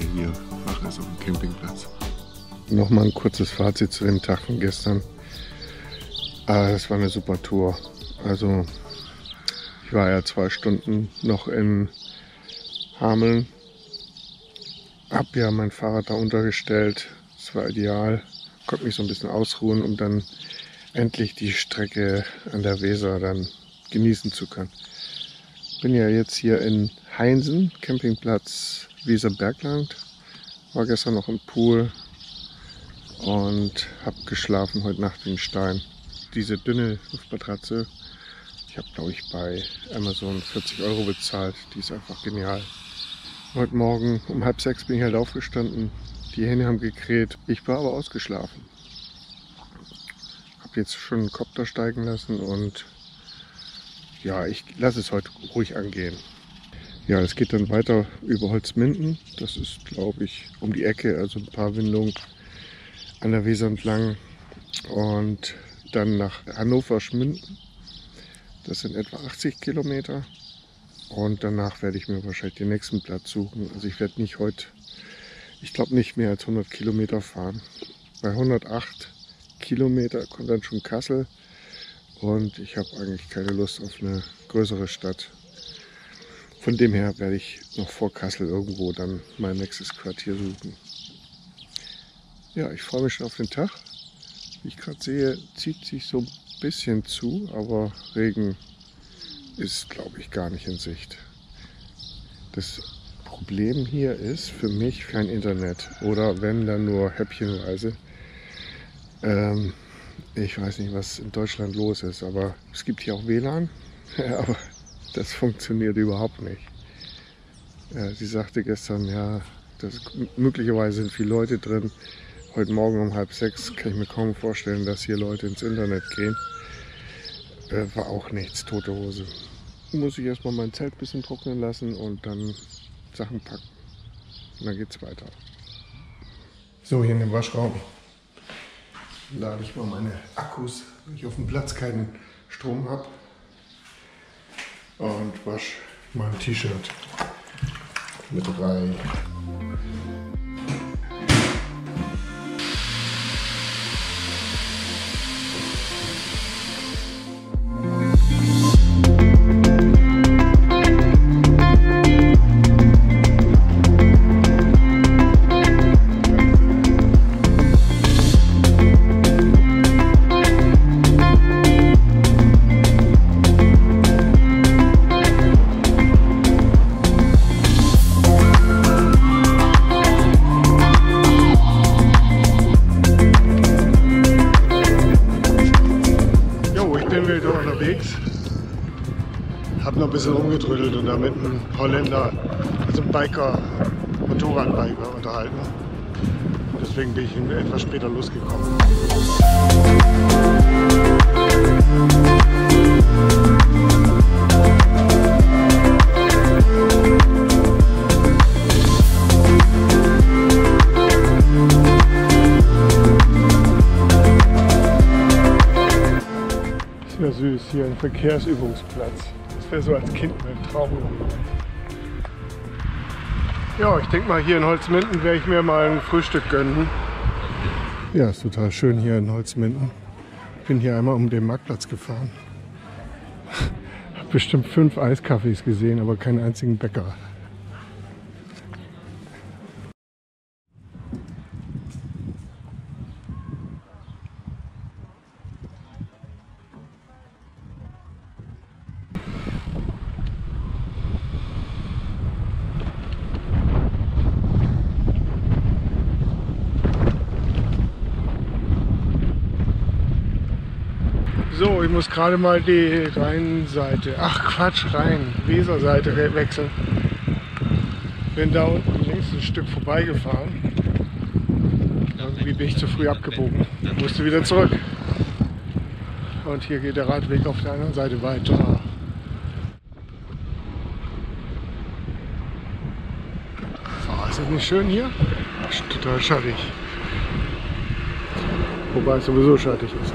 hier wach ist auf dem Campingplatz. Nochmal ein kurzes Fazit zu dem Tag von gestern. Es war eine super Tour. Also ich war ja 2 Stunden noch in Hameln. Hab ja mein Fahrrad da untergestellt. Das war ideal. Konnte mich so ein bisschen ausruhen, um dann endlich die Strecke an der Weser dann genießen zu können. Bin ja jetzt hier in Heinsen, Campingplatz Weserbergland. War gestern noch im Pool und habe geschlafen heute Nacht im Stein. Diese dünne Luftmatratze, ich habe glaube ich bei Amazon 40 € bezahlt. Die ist einfach genial. Heute Morgen um 5:30 bin ich halt aufgestanden. Die Hähne haben gekräht. Ich war aber ausgeschlafen. Habe jetzt schon einen Kopter steigen lassen und ja, ich lasse es heute ruhig angehen. Ja, es geht dann weiter über Holzminden. Das ist, glaube ich, um die Ecke, also ein paar Windungen an der Weser entlang. Und dann nach Hannover-Schminden. Das sind etwa 80 Kilometer. Und danach werde ich mir wahrscheinlich den nächsten Platz suchen. Also ich werde nicht heute, ich glaube nicht mehr als 100 Kilometer fahren. Bei 108 Kilometer kommt dann schon Kassel. Und ich habe eigentlich keine Lust auf eine größere Stadt. Von dem her werde ich noch vor Kassel irgendwo dann mein nächstes Quartier suchen. Ja, ich freue mich schon auf den Tag. Wie ich gerade sehe, zieht sich so ein bisschen zu, aber Regen ist, glaube ich, gar nicht in Sicht. Das Problem hier ist für mich kein Internet oder wenn dann nur häppchenweise. Ich weiß nicht, was in Deutschland los ist, aber es gibt hier auch WLAN, aber das funktioniert überhaupt nicht. Sie sagte gestern, ja, möglicherweise sind viele Leute drin. Heute Morgen um 5:30 kann ich mir kaum vorstellen, dass hier Leute ins Internet gehen. War auch nichts, tote Hose. Muss ich erstmal mein Zelt ein bisschen trocknen lassen und dann Sachen packen. Und dann geht's weiter. So, hier in dem Waschraum lade ich mal meine Akkus, wenn ich auf dem Platz keinen Strom habe. Und wasche mein T-Shirt mit 3. Habe noch ein bisschen rumgetrödelt und da mit einem Holländer, also einem Biker, Motorradbiker unterhalten. Deswegen bin ich etwas später losgekommen. Ist ja süß, hier ein Verkehrsübungsplatz. Das wäre so als Kind mein Traum. Ja, ich denke mal, hier in Holzminden werde ich mir mal ein Frühstück gönnen. Ja, ist total schön hier in Holzminden. Ich bin hier einmal um den Marktplatz gefahren. Habe bestimmt 5 Eiskaffees gesehen, aber keinen einzigen Bäcker. So, ich muss gerade mal die Rheinseite, Weserseite wechseln. Bin da unten links ein Stück vorbeigefahren. Irgendwie bin ich zu früh abgebogen. Musste wieder zurück. Und hier geht der Radweg auf der anderen Seite weiter. Oh, ist das nicht schön hier? Das ist total schattig. Wobei es sowieso schattig ist.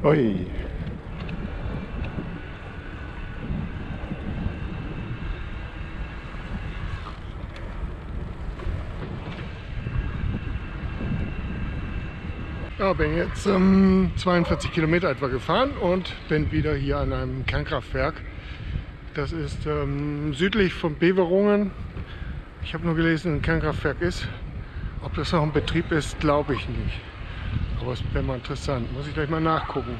Ui. Ja, bin jetzt 42 Kilometer etwa gefahren und bin wieder hier an einem Kernkraftwerk. Das ist südlich von Beverungen. Ich habe nur gelesen, ein Kernkraftwerk ist. Ob das noch in Betrieb ist, glaube ich nicht. Aber es wäre mal interessant. Muss ich gleich mal nachgucken.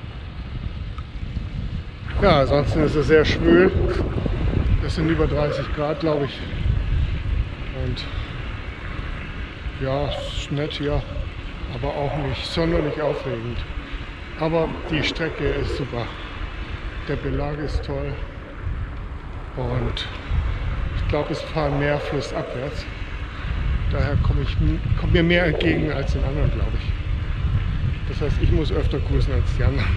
Ja, ansonsten ist es sehr schwül. Es sind über 30 Grad, glaube ich. Und ja, es ist nett hier. Aber auch nicht sonderlich aufregend. Aber die Strecke ist super. Der Belag ist toll. Und ich glaube, es fahren mehr flussabwärts. Daher kommt mir mehr entgegen als den anderen, glaube ich. Das heißt, ich muss öfter cruisen als die anderen.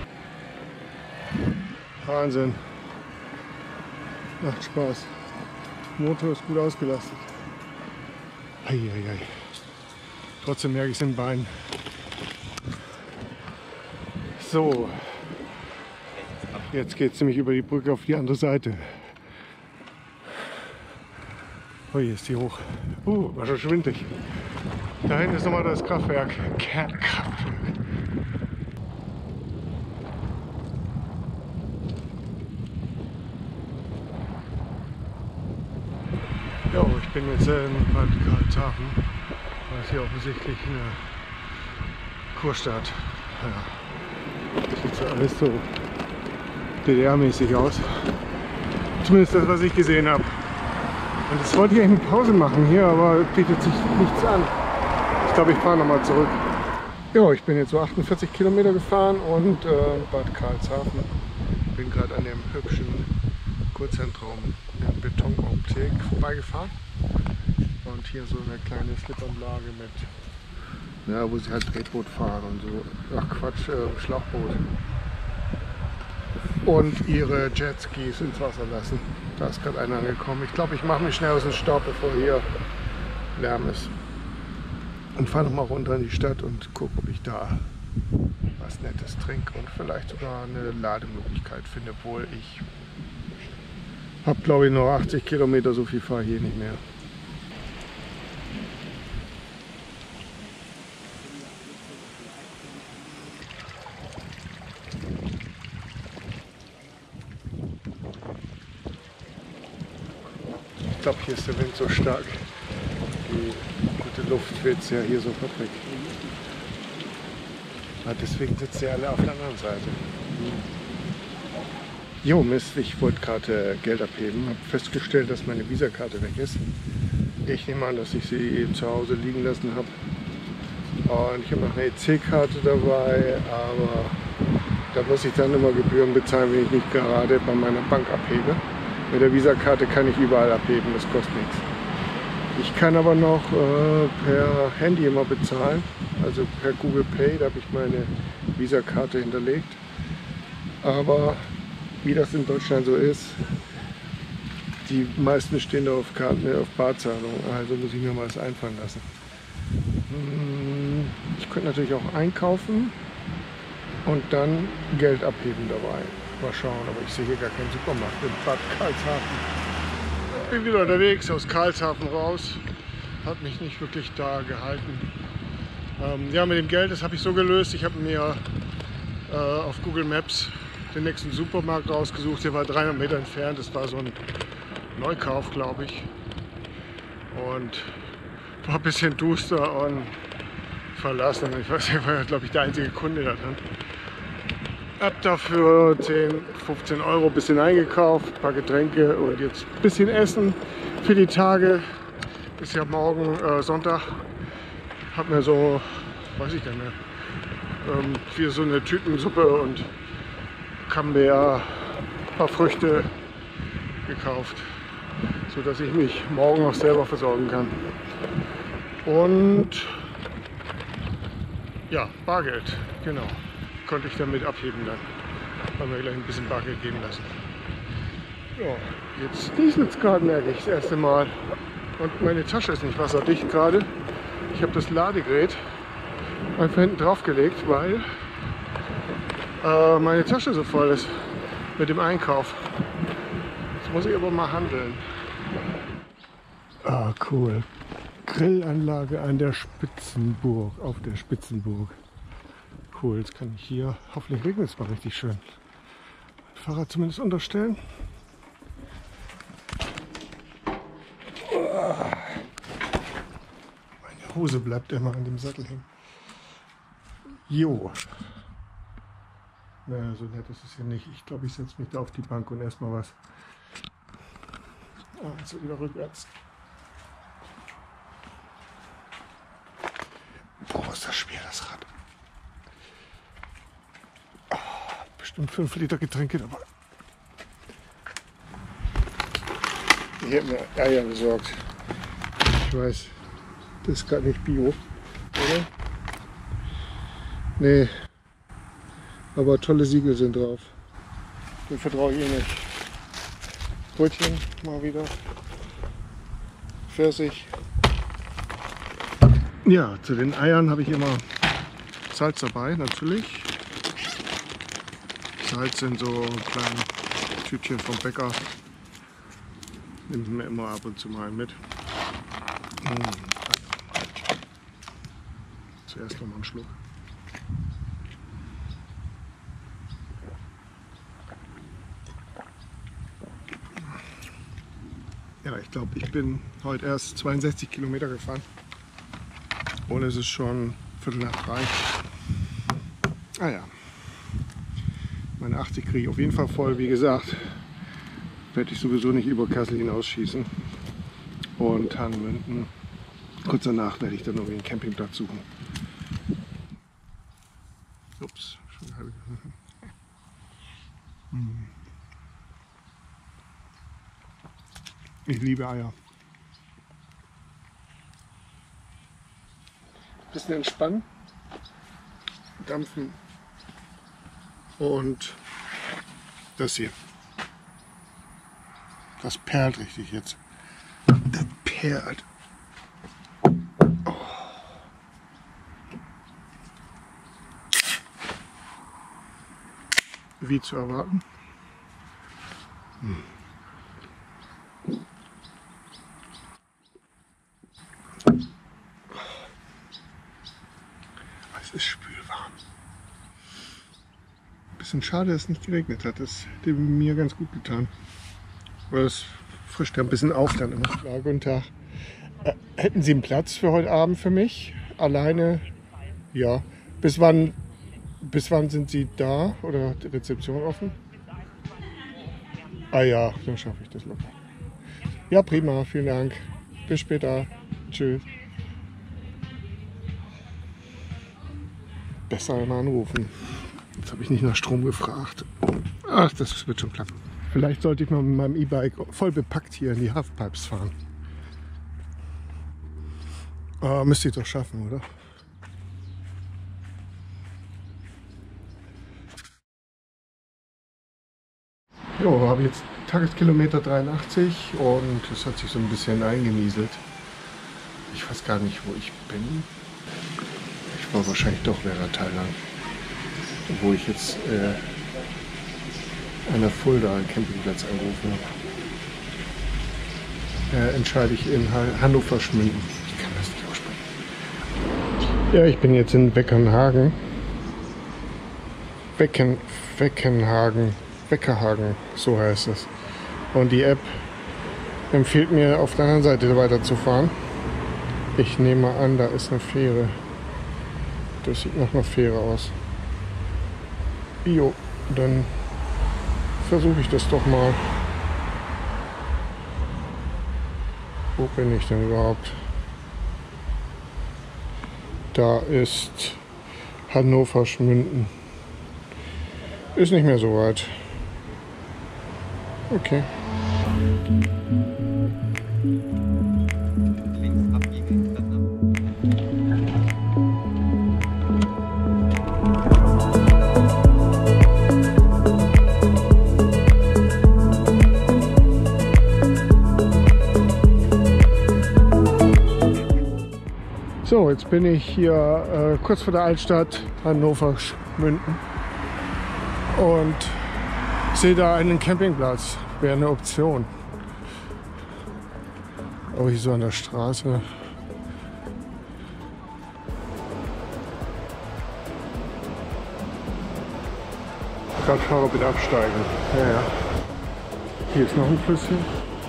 Wahnsinn. Macht Spaß. Der Motor ist gut ausgelastet. Eieiei. Trotzdem merke ich es im Bein. So, jetzt geht es nämlich über die Brücke auf die andere Seite. Oh, hier ist die hoch. War schon schwindelig. Da hinten ist nochmal das Kraftwerk. Kernkraftwerk. Jo, ich bin jetzt in Bad Karlshafen. Das ist hier offensichtlich eine Kurstadt. Ja. Das sieht so alles so DDR-mäßig aus. Zumindest das, was ich gesehen habe. Und jetzt wollte ich eine Pause machen hier, aber bietet sich nichts an. Ich glaube, ich fahre nochmal zurück. Ja, ich bin jetzt so 48 Kilometer gefahren und Bad Karlshafen. Bin gerade an dem hübschen Kurzentrum in Betonoptik vorbeigefahren. Und hier so eine kleine Slipanlage mit, ja, wo sie halt Tretboot fahren und so. Ach Quatsch, Schlauchboot. Und ihre Jetskis ins Wasser lassen. Da ist gerade einer angekommen. Ich glaube, ich mache mich schnell aus dem Staub, bevor hier Lärm ist. Und fahre nochmal runter in die Stadt und gucke, ob ich da was Nettes trinke und vielleicht sogar eine Lademöglichkeit finde, obwohl ich habe, glaube ich, nur 80 Kilometer, so viel fahre ich hier nicht mehr. Ich glaube, hier ist der Wind so stark. Die gute Luft wird ja hier sofort weg. Deswegen sitzen sie alle auf der anderen Seite. Jo, Mist, ich wollte gerade Geld abheben. Habe festgestellt, dass meine Visakarte weg ist. Ich nehme an, dass ich sie zu Hause liegen lassen habe. Und ich habe noch eine EC-Karte dabei, aber da muss ich dann immer Gebühren bezahlen, wenn ich nicht gerade bei meiner Bank abhebe. Mit der Visakarte kann ich überall abheben, das kostet nichts. Ich kann aber noch per Handy immer bezahlen, also per Google Pay, da habe ich meine Visakarte hinterlegt. Aber wie das in Deutschland so ist, die meisten stehen da auf Karten, auf Barzahlung, also muss ich mir mal was einfallen lassen. Ich könnte natürlich auch einkaufen und dann Geld abheben dabei. Mal schauen, aber ich sehe hier gar keinen Supermarkt in Bad Karlshafen. Ich bin wieder unterwegs aus Karlshafen raus. Hat mich nicht wirklich da gehalten. Ja, mit dem Geld, das habe ich so gelöst. Ich habe mir auf Google Maps den nächsten Supermarkt rausgesucht. Der war 300 Meter entfernt. Das war so ein Neukauf, glaube ich. Und war ein bisschen duster und verlassen. Ich weiß, ich war, glaube ich, der einzige Kunde da drin. Hab dafür 10, 15 Euro ein bisschen eingekauft, ein paar Getränke und jetzt ein bisschen Essen für die Tage. Ist ja morgen Sonntag. Hab mir so, weiß ich gar nicht mehr, hier so eine Tütensuppe und Camembert, ein paar Früchte gekauft, so dass ich mich morgen auch selber versorgen kann. Und ja, Bargeld, genau. Konnte ich damit abheben dann. Haben wir gleich ein bisschen Bargeld geben lassen. Ja, jetzt nieselt es gerade, merke ich, das erste Mal. Und meine Tasche ist nicht wasserdicht gerade. Ich habe das Ladegerät einfach hinten drauf gelegt, weil meine Tasche so voll ist mit dem Einkauf. Jetzt muss ich aber mal handeln. Ah, cool. Grillanlage an der Spitzenburg, auf der Spitzenburg. Cool, jetzt kann ich hier, hoffentlich regnet es mal richtig schön, mein Fahrrad zumindest unterstellen. Meine Hose bleibt immer an dem Sattel hängen. Jo. Naja, so nett ist es hier nicht. Ich glaube, ich setze mich da auf die Bank und erstmal was. Also wieder rückwärts. Boah, ist das schwer, das Rad. Oh, bestimmt 5 Liter Getränke dabei. Ich habe mir Eier besorgt. Ich weiß, das ist gerade nicht Bio, oder? Nee. Aber tolle Siegel sind drauf. Den vertraue ich eh nicht. Brötchen mal wieder. Pfirsich. Ja, zu den Eiern habe ich immer Salz dabei, natürlich. Salz sind so kleine Tütchen vom Bäcker. Nehme ich mir immer ab und zu mal mit. Zuerst noch mal einen Schluck. Ja, ich glaube, ich bin heute erst 62 Kilometer gefahren. Und es ist schon 2:45. Ah ja, meine 80 kriege ich auf jeden Fall voll. Wie gesagt, werde ich sowieso nicht über Kassel hinausschießen. Und Hannemünden. Kurz danach werde ich dann irgendwie einen Campingplatz suchen. Ups, schon halb. Ich liebe Eier. Bisschen entspannen, dampfen und das hier. Das perlt richtig jetzt. Das perlt. Oh. Wie zu erwarten. Es ist spülwarm. Bisschen schade, dass es nicht geregnet hat. Das hätte mir ganz gut getan. Weil es frischt ja ein bisschen auf dann immer. Ja, guten Tag. Hätten Sie einen Platz für heute Abend für mich? Alleine? Ja. Bis wann sind Sie da? Oder die Rezeption offen? Ah ja, dann schaffe ich das locker. Ja, prima. Vielen Dank. Bis später. Tschüss. Besser immer anrufen. Jetzt habe ich nicht nach Strom gefragt. Ach, das wird schon klappen. Vielleicht sollte ich mal mit meinem E-Bike voll bepackt hier in die Halfpipes fahren. Müsste ich doch schaffen, oder? Jo, habe jetzt Tageskilometer 83 und es hat sich so ein bisschen eingenieselt. Ich weiß gar nicht, wo ich bin. Ich war wahrscheinlich doch Werra-Thailand, wo ich jetzt an der Fulda einen Campingplatz angerufen habe. Entscheide ich in Hannover Schmünden. Ich kann das nicht aussprechen. Ja, ich bin jetzt in Beckernhagen. Beckerhagen, so heißt es. Und die App empfiehlt mir, auf der anderen Seite weiterzufahren. Ich nehme an, da ist eine Fähre. Das sieht nach einer Fähre aus. Jo, dann versuche ich das doch mal. Wo bin ich denn überhaupt? Da ist Hannover Schmünden. Ist nicht mehr so weit. Okay. Links abbiegen, dann So, jetzt bin ich hier kurz vor der Altstadt Hannover Schmünden. und sehe da einen Campingplatz. Wäre eine Option. Aber hier so an der Straße. Radfahrer bitte absteigen. Ja, ja. Hier ist noch ein Flüsschen.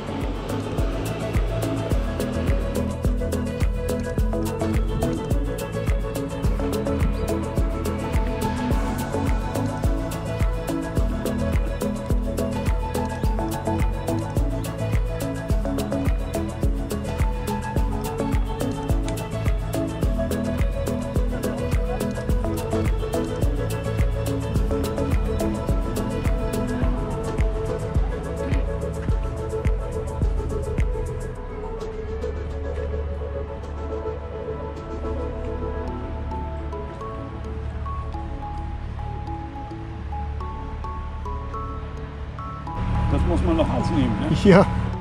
Das muss man noch ausnehmen, ne? Ja.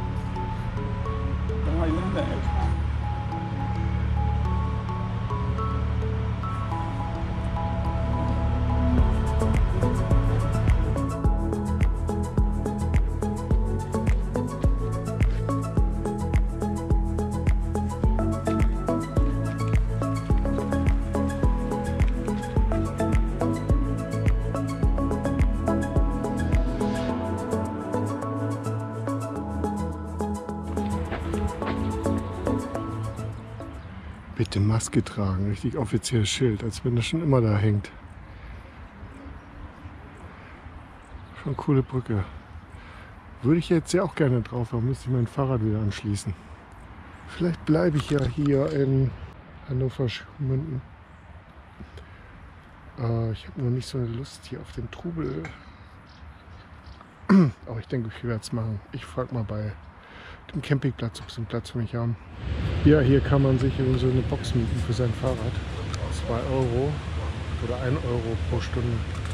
3 Länder extra. Bitte Maske tragen, richtig offizielles Schild, als wenn das schon immer da hängt. Schon coole Brücke. Würde ich jetzt ja auch gerne drauf, aber müsste ich mein Fahrrad wieder anschließen. Vielleicht bleibe ich ja hier in Hannover-Schmünden. Ich habe noch nicht so eine Lust hier auf den Trubel. Aber ich denke, ich werde es machen. Ich frage mal bei dem Campingplatz, ob sie einen Platz für mich haben. Ja, hier kann man sich in so eine Box mieten für sein Fahrrad. 2 Euro oder 1 Euro pro Stunde.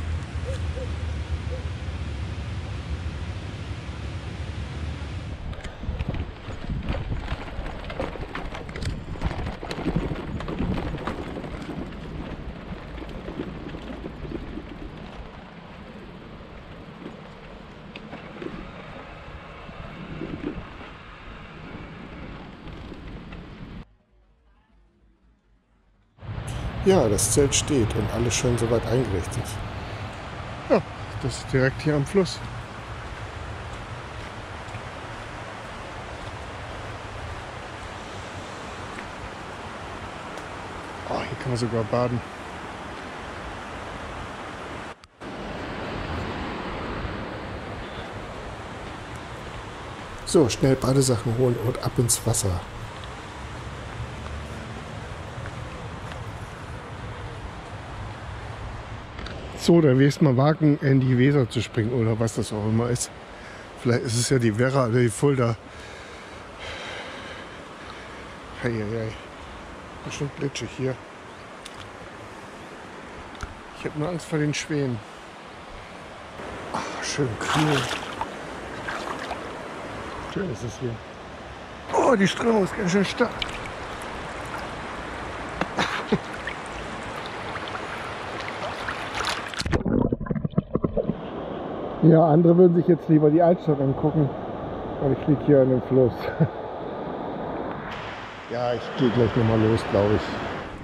Ja, das Zelt steht und alles schön soweit eingerichtet. Ja, das ist direkt hier am Fluss. Oh, hier kann man sogar baden. So, schnell Badesachen holen und ab ins Wasser. So, dann will ich es mal wagen, in die Weser zu springen oder was das auch immer ist. Vielleicht ist es ja die Werra oder die Fulda. Heieiei. Bestimmt glitschig hier. Ich habe nur Angst vor den Schwänen. Ach, schön kühl. Schön ist es hier. Oh, die Strömung ist ganz schön stark. Ja, andere würden sich jetzt lieber die Altstadt angucken. Und ich liege hier an dem Fluss. Ja, ich gehe gleich nochmal los, glaube ich.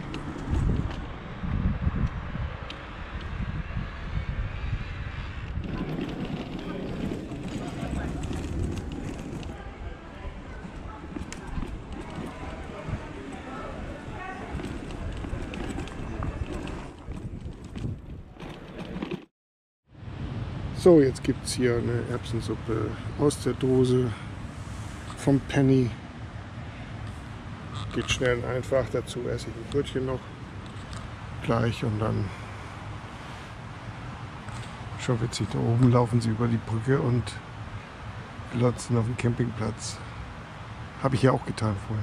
So, jetzt gibt es hier eine Erbsensuppe aus der Dose vom Penny. Geht schnell und einfach. Dazu esse ich ein Brötchen noch gleich und dann schon witzig. Da oben laufen sie über die Brücke und glotzen auf dem Campingplatz. Habe ich ja auch getan vorhin.